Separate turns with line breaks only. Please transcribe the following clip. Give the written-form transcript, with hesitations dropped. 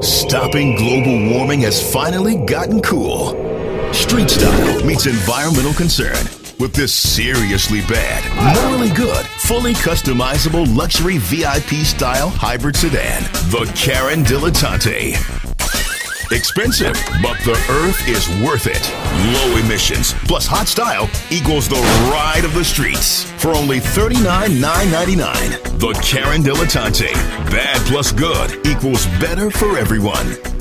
Stopping global warming has finally gotten cool. Street style meets environmental concern with this seriously bad, morally good, fully customizable luxury VIP style hybrid sedan, the Karen Delettante. Expensive, but the Earth is worth it. Low emissions plus hot style equals the ride of the streets. For only $39,999, the Karen Delettante. Bad plus good equals better for everyone.